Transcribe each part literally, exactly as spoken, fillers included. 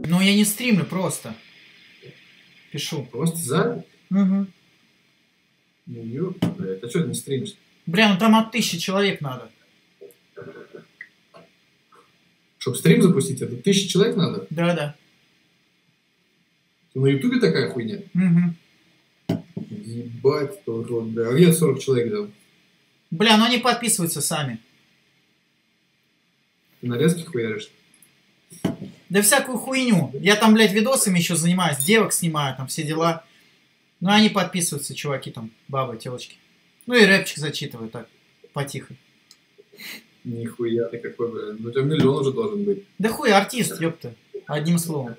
Ну, я не стримлю, просто. Пишу. Просто за? Угу. Ну, ёпта, блядь. А что ты не стримишь? Бля, ну там от тысячи человек надо. Чтоб стрим запустить, это тысяча человек надо? Да-да. На ютубе такая хуйня? Угу. Ебать, то рот, бля. А где сорок человек дал? Бля, ну они подписываются сами. Ты нарезки хуяришь? Да всякую хуйню. Я там, блядь, видосами еще занимаюсь, девок снимаю, там все дела. Ну, они подписываются, чуваки там, бабы, телочки. Ну и рэпчик зачитываю так, потихо. Нихуя ты какой, бля. Ну, у тебя миллион уже должен быть. Да хуй, артист, ёпта. Одним словом.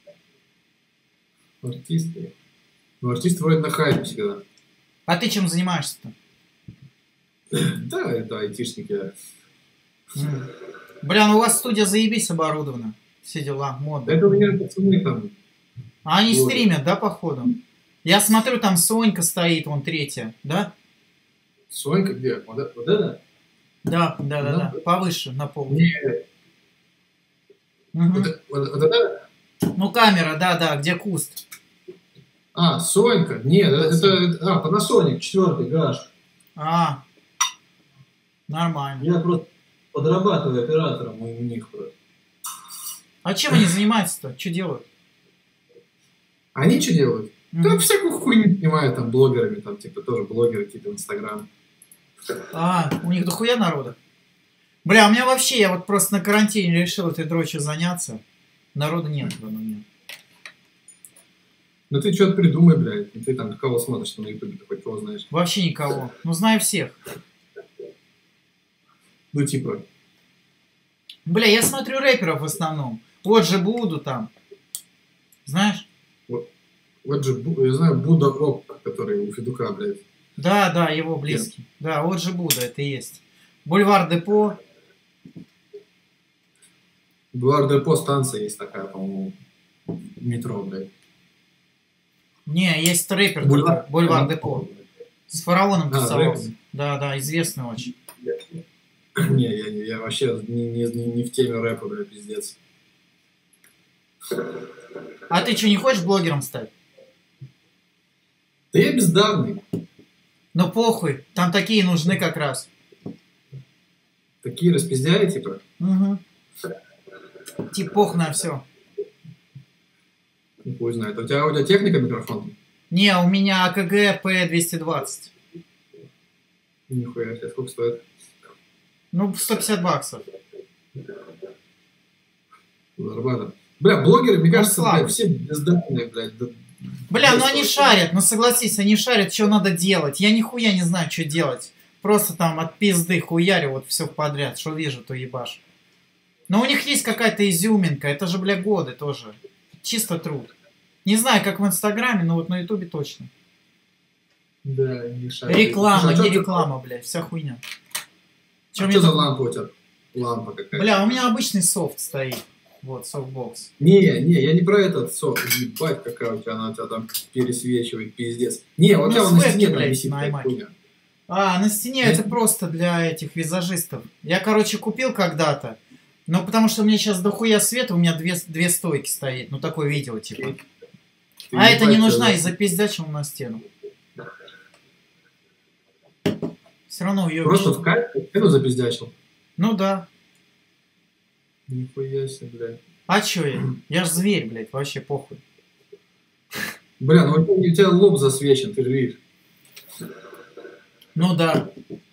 Артисты. Ну, артисты вроде на хайпе всегда. А ты чем занимаешься-то? Да, это айтишники. Mm. Бля, ну у вас студия заебись оборудована. Все дела, модно. Это у меня пацаны там. А они вот. Стримят, да, походу? Я смотрю, там Сонька стоит, вон третья, да? Сонька где? Вот это? Вот это? Да, да, да, да. Повыше, на пол. Нет. Угу. Вот, вот, вот это? Ну, камера, да, да, где куст. А, Сонька. Нет, это, это а, Panasonic, четвертый, гаш. А, нормально. Я просто подрабатываю оператором у них просто. А чем они занимаются-то? Что делают? Они что делают? Mm-hmm. Да всякую хуйню снимают, там, блогерами, там, типа, тоже блогеры какие-то в Инстаграм. А, у них дохуя народа? Бля, у меня вообще, я вот просто на карантине решил этой дрочью заняться. Народа нет, у меня. Ну ты что-то придумай, блядь. Ты там кого смотришь на ютубе, ты хоть кого знаешь? Вообще никого. Ну, знаю всех. Ну, типа... Бля, я смотрю рэперов в основном. Вот же Буду там. Знаешь? Вот, вот же, я знаю, Буда Рок, который у Федука, блядь. Да, да, его близкий. Нет. Да, вот же Буда, это и есть. Бульвар Депо. Бульвар Депо станция есть такая, по-моему, метро, блядь. Не, есть рэпер Бульвар, такой, Бульвар Депо. С фараоном тусовался. А, да, да, известный очень. Не, я, я вообще не, не, не в теме рэпа, блядь, пиздец. А ты что, не хочешь блогером стать? Да я бездарный. Ну похуй, там такие нужны как раз. Такие распиздяи, типа? Угу. Типа пох на все. Ну, хуй знает. У тебя, у тебя техника микрофона? Не, у меня АКГ П двести двадцать. Нихуя себе, сколько стоит? Ну, сто пятьдесят баксов. Нормально. Бля, блогеры, мне ну, кажется, слабый. блядь, все бездарные, блядь. Да, бля, ну они шарят, ну согласись, они шарят, что надо делать. Я нихуя не знаю, что делать. Просто там от пизды хуярю вот все подряд. Что вижу, то ебаш. Но у них есть какая-то изюминка. Это же, бля, годы тоже. Чисто труд. Не знаю, как в Инстаграме, но вот на Ютубе точно. Да, не шарят. Реклама, Слушай, а не что реклама, блядь, вся хуйня. А что за лампа у тебя? Лампа какая-то. Бля, у меня обычный софт стоит. Вот, софтбокс. Не, не, я не про этот софт. Ебать, какая у тебя, она у тебя там пересвечивает, пиздец. Не, вот у тебя на стене там висит хуйня. А, на стене это просто для этих визажистов. Я, короче, купил когда-то. Ну, потому что у меня сейчас дохуя света, у меня две, две стойки стоит. Ну, такое видео, типа. Ты а это не нужна из-за пиздячего на стену. Все равно уебищ. Просто в кайф стену запиздячил? Ну, да. Нихуя себе, блядь. А чё я? Я ж зверь, блядь, вообще похуй. Бля, ну у тебя лоб засвечен, ты же видишь. Ну да.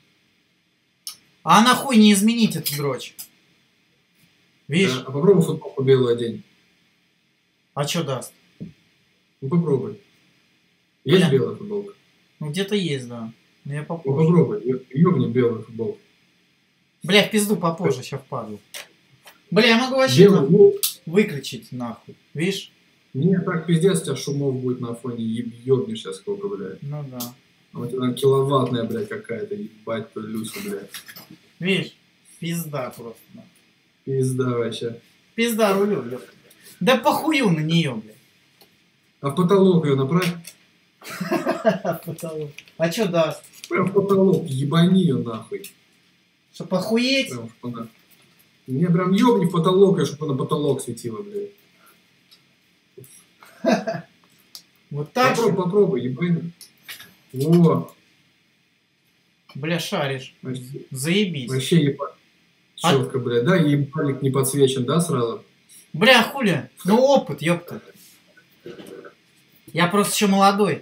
А нахуй не изменить эту дрочь? Видишь? Да, а попробуй футболку белую одень. А чё даст? Ну попробуй. Есть Бля. белая футболка? Ну где-то есть, да. Но я попозже. Ну попробуй, ёбни белую футболку. Бля, в пизду попозже, сейчас впаду. Бля, я могу вообще нахуй выключить, нахуй. Видишь? Не, так пиздец, у тебя шумов будет на фоне, ёбнешь сейчас сколько, блядь. Ну да. А у тебя там киловаттная, блядь, какая-то, ебать твою Люсю, блядь. Видишь? Пизда просто, нахуй. Пизда вообще. Пизда рулю, блядь. Да похую на нее, блядь. А в потолок ее направь. Потолок. А чё даст? Прям в потолок, ебани ее нахуй. Чтоб охуеть? Прям, чтобы она... Не, прям ёбни в потолок, чтобы она потолок светила, блядь. Вот так Попробуй, же? попробуй, ебать. Во. Бля, шаришь. Вообще, Заебись. вообще ебать. А- Четко, блядь. Да, ебалик не подсвечен, да, сразу? Бля, хули? Ну опыт, ёпта. Я просто еще молодой.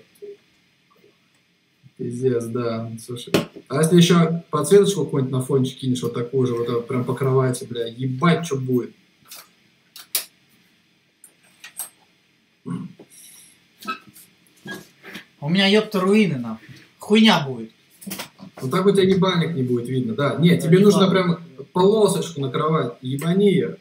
Пиздец, да. Слушай. А если еще подсветочку какую-нибудь на фончик кинешь, вот такую же, вот это прям по кровати, бля, ебать, что будет. У меня, ёпта, руины, нахуй. Хуйня будет. Вот так у тебя ебальник не будет видно, да. Нет, Да, тебе нужно ебальник. прям полосочку на кровать, ебани ее.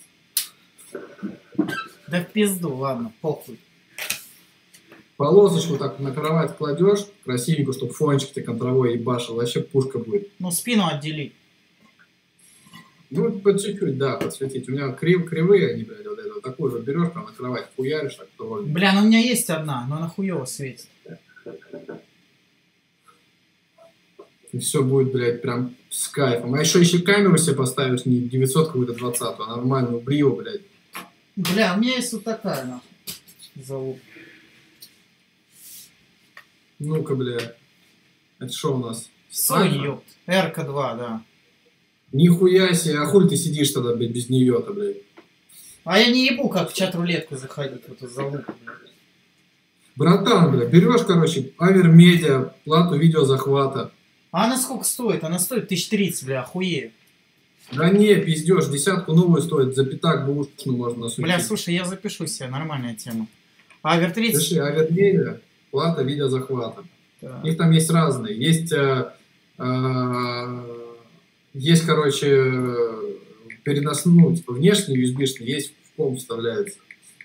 Да в пизду, ладно, похуй. Полосочку так на кровать кладешь, красивенько, чтобы фончик тебе контровой ебашил, вообще пушка будет. Ну, спину отдели. Ну, по чуть-чуть, да, подсветить. У меня крив, кривые они, блядь, вот это, вот такую же берешь, прям на кровать хуяришь, так довольно. Бля, ну у меня есть одна, но она хуёво светит. И все будет, блядь, прям с кайфом. А еще еще камеру себе поставишь, не девятьсот какую-то двадцатую, а нормальную брио, блядь. Бля, у меня есть вот такая, нахуй. Залуп. Ну-ка, блядь. Это что у нас? Sony, ёпт. эр ка два, да. Нихуя себе, а хуй ты сидишь тогда, блядь, без нее-то, блядь. А я не ебу, как в чат-рулетку заходить, вот эту залупу, блядь. Братан, блядь, берешь, короче, авермедиа, плату видеозахвата. А она сколько стоит? Она стоит тысяч тридцать, бля, охуею. Да не, пиздешь, десятку новую стоит, за пятак бушную можно насудить. Бля, слушай, я запишу себе, нормальная тема. Авер тридцать. Пиши, авермедиа, плата видеозахвата. Да. У них там есть разные. Есть, э, э, есть, короче, переносной, ну, типа внешний ю эс би-шный, есть в комп вставляется.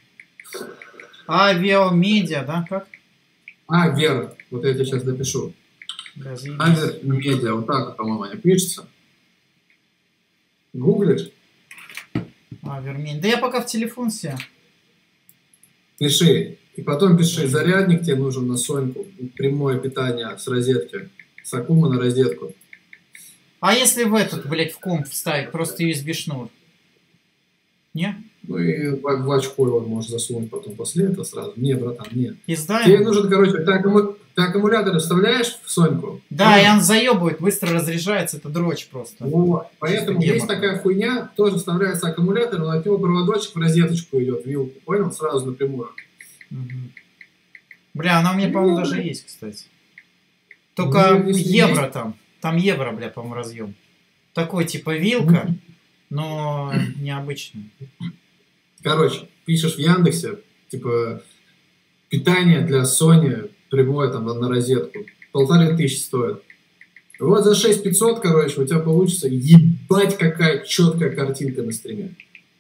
Авиамедиа, да, как? Авер, вот я тебе сейчас допишу. Бля, заебись. Авермедиа, вот так, по-моему, они пишутся. Гуглишь, Авермедиа. Да я пока в телефон себе. пиши. И потом пиши, зарядник тебе нужен на Соньку, прямое питание с розетки, с Акума на розетку. А если в этот, блядь, в комп вставить просто ю эс би шнур? Не? Ну и в, в очко его можешь засунуть потом после этого сразу. Не, братан, нет. Пизда Тебе ему? нужен, короче, ты, аккуму- ты аккумулятор вставляешь в Соньку? Да, Ну, и он заебывает, быстро разряжается, это дрочь просто. вот. Поэтому Чисто есть гемор. такая хуйня, тоже вставляется аккумулятор, но от него проводочек в розеточку идет, вилку, понял? Сразу напрямую. Мгм. Бля, она у меня, по-моему, Ну, даже есть, кстати. Только ну, если евро есть- там. Там евро, бля, по-моему, разъем. Такой, типа, вилка, Мгм. но необычный. Короче, пишешь в Яндексе, типа, питание для Sony прямое там на розетку. Полторы тысячи стоит. Вот за шесть пятьсот, короче, у тебя получится ебать какая четкая картинка на стриме.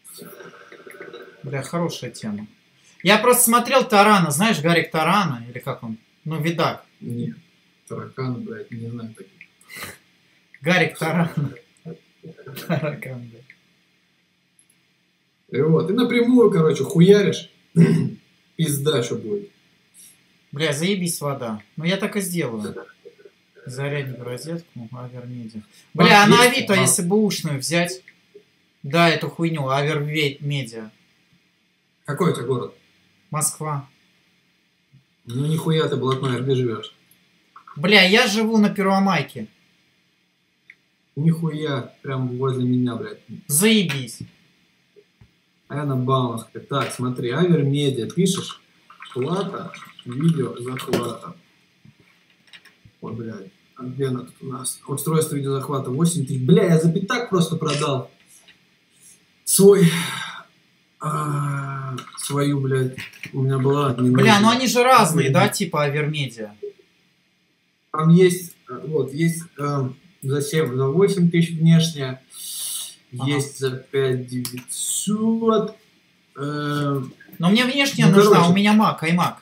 Бля, хорошая тема. Я просто смотрел Тарана, знаешь, Гарик Тарана, или как он? Ну, видак. Нет, тараканы, блядь, не знаю таких. Гарик Тарана. Таракан, бля. И вот, и напрямую, короче, хуяришь, пизда что будет. Бля, заебись вода. Ну, я так и сделаю. Зарядник в розетку, Авермедиа. Бля, а на есть, Авито, а. если бы ушную взять, да, эту хуйню, Авермедиа. Какой у тебя город? Москва. Ну нихуя ты блатной, а где живешь? Бля, я живу на Первомайке. Нихуя, прям возле меня, блядь. Заебись. А я на Бауманской. Так, смотри, Авермедиа, пишешь, плата, видео, захвата. Ой, блядь, а где она тут у нас? Устройство видеозахвата восемь тысяч. Бля, я за пятак просто продал свой, а, свою, блядь, у меня была. Бля, ну они же разные, да, типа Авермедиа. Там есть, э, вот, есть э, за семь, за восемь тысяч внешняя, Ага. есть за пять девятьсот. Э, Но мне внешняя Ну, нужна, короче. у меня Mac, iMac.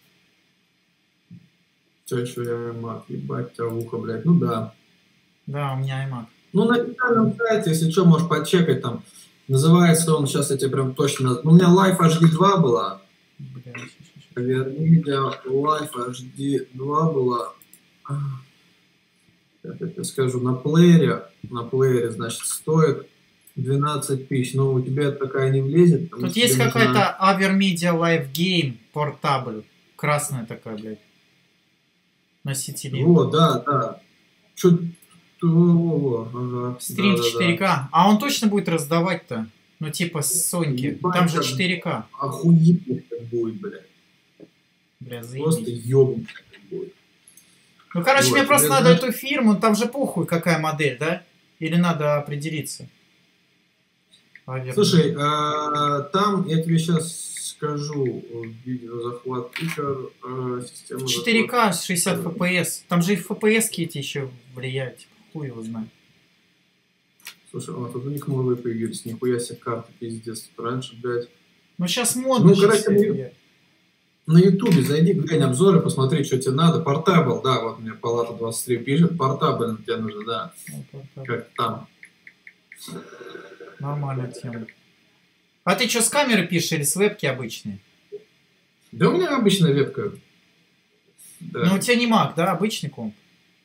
что еще я маг, ебать тебя в ухо, блядь, ну да. Да, у меня iMac. Ну, на официальном сайте, если что, можешь подчекать там. Называется он, сейчас я тебе прям точно... наз- Ну, у меня Life эйч ди два была. Бля, щас, щас, щас. Видео Life эйч ди два была. Сейчас я тебе скажу, на плеере, на плеере, значит, стоит двенадцать тысяч. Но у тебя такая не влезет. Тут есть какая-то Avermedia Live Game Portable. Красная такая, блядь. Носители. Вот, да, да. Чё... Ага. Стрим да, четыре ка. Да, да. А он точно будет раздавать-то? Ну, типа с Соньки. Ебать, там же четыре ка. Охуительно будет, блядь. Бля, заебись. Просто ёбнуть будет. Ну, короче, вот, мне просто надо знаешь... эту фирму. Там же похуй, какая модель, да? Или надо определиться? Наверное. Слушай, а, там, я тебе сейчас скажу, видеозахват Икар, а, система четыре ка, шестьдесят эф пи эс. Там же и эф пи эс эти еще влияют. Хуй его знает. Слушай, а тут у них новые появились. Нихуя себе карты, пиздец. Раньше, блядь. Ну, сейчас модно. Ну, короче, на ютубе зайди, глянь обзоры, посмотри, что тебе надо. Портабл, да, вот мне Палата двадцать три пишет. Портабл тебе нужно, да. Ну, как там. Нормальная тема. А ты что, с камеры пишешь или с вебки обычные? Да у меня обычная вебка. Да. Ну у тебя не Mac, да? Обычный комп.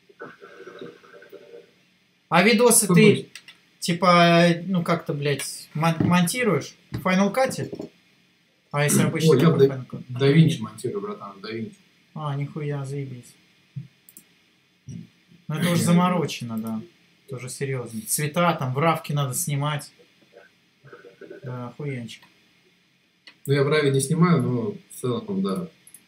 А видосы Что ты, будет? Типа, ну как-то, блядь, мон монтируешь в Final Cut? А если обычный? О, я в DaVinci монтирую, братан, в DaVinci. А, нихуя, заебись. Ну это уже заморочено, да. Тоже серьезно. Цвета, там, вравки надо снимать. Да, охуенчик. Ну, я в Раве не снимаю, но в целом, да.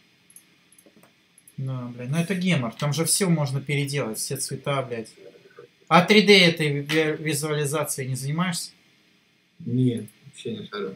Да, блядь, ну это гемор. Там же все можно переделать, все цвета, блядь. А три дэ этой визуализацией не занимаешься? Нет, вообще не шарю.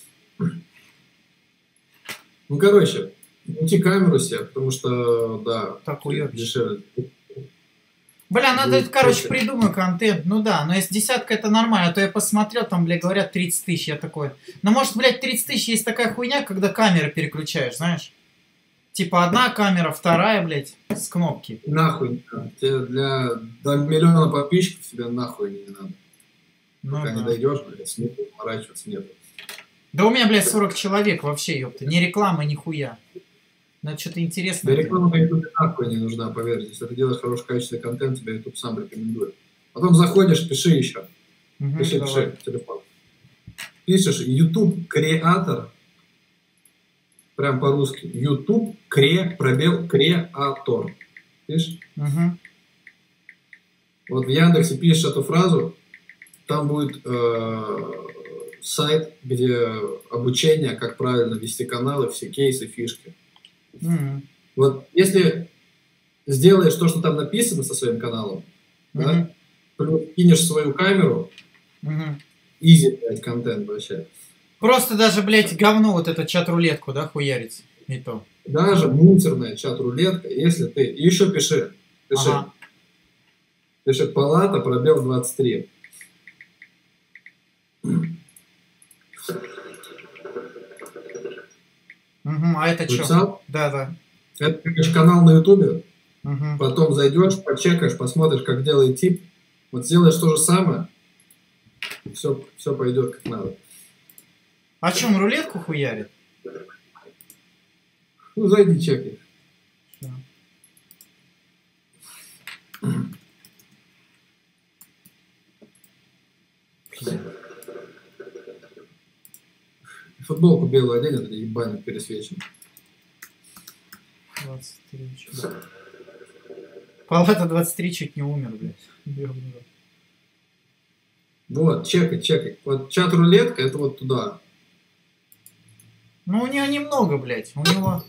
Ну, короче, мультикамеру себе, потому что, да, так дешевле. Бля, надо, будет короче, придумаю контент. Ну да, но если десятка это нормально, а то я посмотрел, там, блядь, говорят тридцать тысяч, я такой. Ну, может, блядь, тридцать тысяч есть такая хуйня, когда камеры переключаешь, знаешь? Типа одна камера, вторая, блядь, с кнопки. Нахуй, да. Тебе для до миллиона подписчиков тебе нахуй не надо. Ну, Пока да. не дойдешь, блядь, смысла поворачиваться нет. Да у меня, блядь, сорок человек вообще, ёпта. Ни рекламы, ни хуя. Надо что-то интересное. Да реклама на YouTube нахуй не нужна, поверь. Если ты делаешь хороший качественный контент, тебя YouTube сам рекомендует. Потом заходишь, пиши еще. Угу, пиши, давай. пиши в телефон. Пишешь YouTube креатор. Прям по-русски. YouTube кре, пробел, креатор. Видишь? Угу. Вот в Яндексе пишешь эту фразу, там будет э, сайт, где обучение, как правильно вести каналы, все кейсы, фишки. Mm-hmm. Вот если сделаешь то, что там написано со своим каналом, mm-hmm. да, плюс кинешь свою камеру, mm-hmm. изи, блядь, контент вообще. Просто даже, блядь, говно вот эту чат-рулетку, да, хуярить, и то. Даже мусорная чат-рулетка, если ты... И еще пиши, пиши. Ага. Пиши Палата, пробел двадцать три. Угу, а это что? Да, да. Это, конечно, канал на Ютубе. Угу. Потом зайдешь, почекаешь, посмотришь, как делает тип. Вот сделаешь то же самое, все, все пойдет как надо. А что, он рулетку хуярит? Ну, зайди, чекай. Футболку белую одень, это ебаник пересвечен. двадцать три. Палата двадцать три чуть не умер, блядь. Вот, чекай, чекай. Вот чат-рулетка, это вот туда. Ну, у него немного, блядь. У него...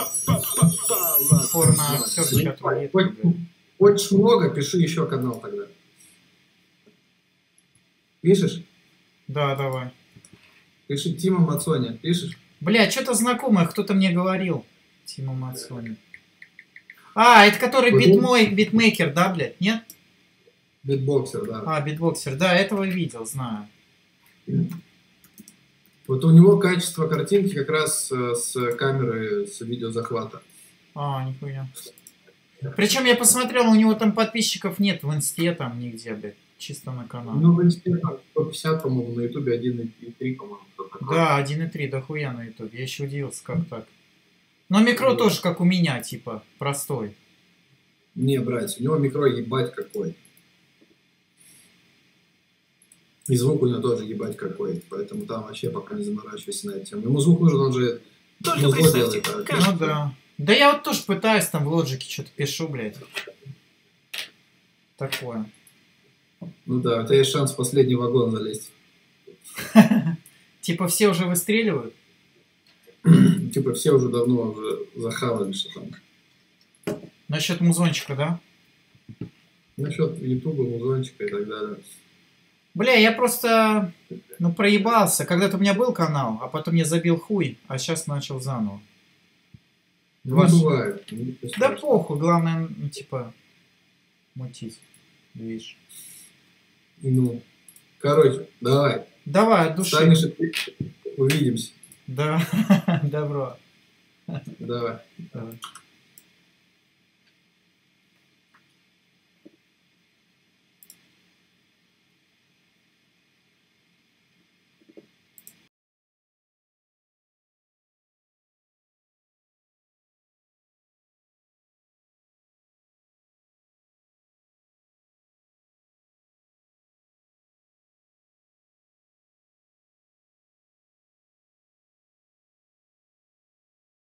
Порно актер чат-рулетка, Хочешь много, пиши еще канал тогда. Пишешь? Да, давай. Пиши Тима Мацони, пишешь? Бля, что-то знакомое, кто-то мне говорил. Тима Мацони. А, это который битмой, битмейкер, да, блядь, нет? Битбоксер, да. А, битбоксер, да, этого видел, знаю. Вот у него качество картинки как раз с камеры, с видеозахвата. А, нихуя. Причем я посмотрел, у него там подписчиков нет в инсте, там нигде, блядь. Чисто на канале. Ну, в инсте там сто пятьдесят, по-моему, на ютубе один и три, по-моему. Да, один и три, дохуя на ютубе. Я еще удивился, как так. Но микро да. тоже, как у меня, типа, простой. Не, брать, у него микро ебать какой. И звук у него тоже ебать какой. Поэтому там вообще пока не заморачивайся на эту тему. Ему звук нужен, он же Только музло представьте, делает. как- Ну да. Да я вот тоже пытаюсь там в лоджике что-то пишу, блядь. Такое. Ну да, у тебя есть шанс в последний вагон залезть. Типа все уже выстреливают? Типа все уже давно уже захавали, что там. Насчет музончика, да? Насчет ютуба, музончика и так далее. Бля, я просто, ну, проебался. Когда-то у меня был канал, а потом я забил хуй, а сейчас начал заново. Ну, Ваш- бывает. Ну, Да страшно. похуй, главное, ну, типа, мутить. Видишь. Ну, короче, давай. Давай, от души. Станешь, и ты. Увидимся. Да, добро. Давай. Давай.